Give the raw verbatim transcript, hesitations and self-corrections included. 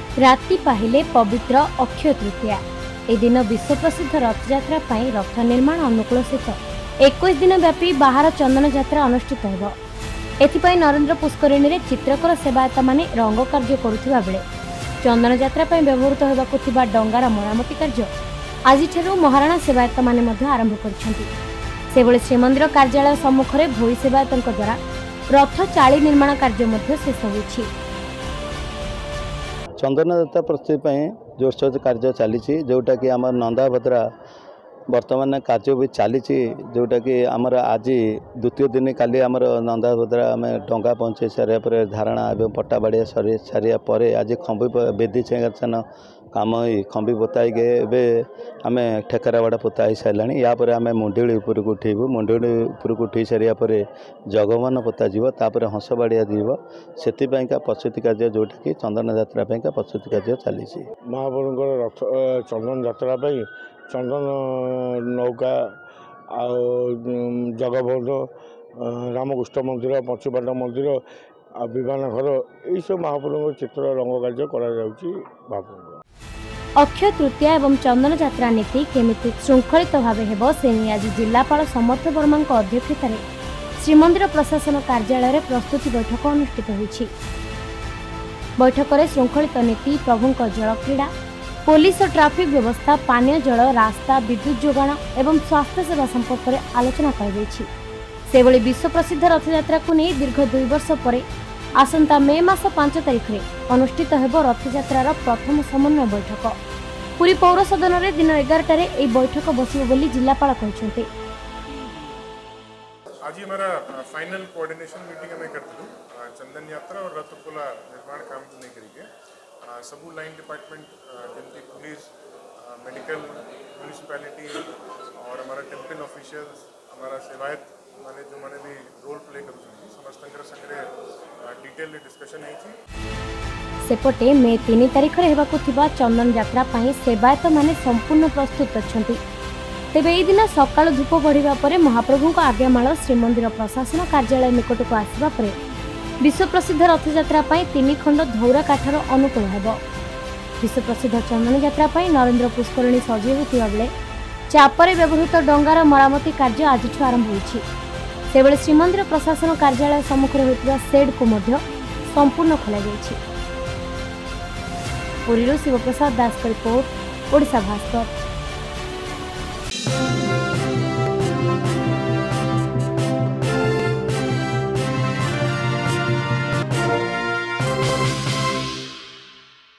राति पाहिले पवित्र अक्षय तृतीया। ए दिन विश्व प्रसिद्ध रथयात्रा पाई रथ निर्माण अनुकूल स्थित इक्कीस दिन व्यापी बाहर चंदन यात्रा अनुष्ठित होब। एथिपाई नरेंद्र पुष्करिणी रे चित्रकर सेवायत माने रंग कार्य करुथिबा बेले चंदन यात्रा पाई व्यवहृत होबाकु थिबा डंगार मरामती कार्य आजिठारु महाराणा सेवायत माने मध्य आरंभ करिसेंति। सेबळे श्रीमंदिर कार्यालय सम्मुख रे भोई सेवायतଙ୍କ द्वारा रथ चाली निर्माण कार्य मध्य शेष होइछि। चंदन यात्रा प्रस्तुति जोरसोर कार्य चली जोटा कि आम नंदाभद्रा वर्तमान कार्य भी चली जोटा कि आमर आज द्वितीय दिन काली आमर नंदाभद्रा आम डंगा पहुँचे सारे पर धारणा एवं पट्टा बाड़िया सरी सारिया पर आज खंबी बेदी चेंगाचन काम ही खंबी पोताई गए आम ठेकरा बाड़ा पोता सारा या आम मुंडेली उपरक उठेबू मुंडेली उपरक उठे सारा पर जगमान पोता तापर हंस बाड़िया जीव से प्रस्तुति कार्य जोटा कि चंदन यात्रा प्रस्तुति कार्य चली महाप्रभुଙ୍କର रथ चंदन यात्रा चंदन नौका जगबंध रामकृष्ण मंदिर पंचपांडव मंदिर विमान घर यही सब महाप्रभु चित्र रंग कार्य कर अक्षय तृतीया एवं चंदन यात्रा नीति केमिति श्रृंखलित भाव हेब से आज जिलापाल समर्थ वर्मा अध्यक्षतार श्रीमंदिर प्रशासन कार्यालय में प्रस्तुति बैठक अनुष्ठित होईछि। बैठक में श्रृंखलित नीति प्रभु जल क्रीड़ा पुलिस और ट्राफिक व्यवस्था पानीय जल रास्ता विद्युत जोगाण एवं स्वास्थ्य सेवा संपर्क में आलोचना कर विश्व प्रसिद्ध रथयात्रा को नहीं दीर्घ दुई वर्ष पर आसंता मे मास पांच तारिख में अनुष्ठित हेब रथयात्रार प्रथम समन्वय बैठक। पुरी पौर सदन में दिन एगारटार यह बैठक बसिब बोली जिलापाल कहते। आज हमारा फाइनल कोऑर्डिनेशन मीटिंग हमें करते चंदन यात्रा और रथोत्सव निर्माण काम को नहीं करेंगे सबू लाइन डिपार्टमेंट जमी पुलिस मेडिकल म्यूनिसिपैलिटी और हमारा टेम्पल ऑफिशियल्स हमारा सेवायत माने जो माने भी रोल प्ले करूछन समस्त संगे डिटेल डिस्कशन है। सेपटे मे तीन तारिख रे हेबाकु थिबा चंदन यात्रा पाई सेवायत माने संपूर्ण प्रस्तुत अछंती। तेबे एई दिन सकाळ धूप बढ़िबा परे महाप्रभु को आज्ञामाल श्रीमंदिर प्रशासन कार्यालय निकट को आसीबा परे विश्व प्रसिद्ध रथयात्रा पाई तीन खंड धौरा काठर अनुकूल हेब। विश्व प्रसिद्ध चंदन यात्रा पाई नरेंद्र पुष्करिणी सजी होतिबा बेले चापरे व्यवहृत डंगार मरामती कार्य आज आरंभ होइछि। सेबळे श्रीमंदिर प्रशासन कार्यालय सम्मुख होइतिबा शेड को मध्य संपूर्ण खोला जाइछि। पुरीरो शिवप्रसाद दास का रिपोर्ट ओडिशा भास्कर।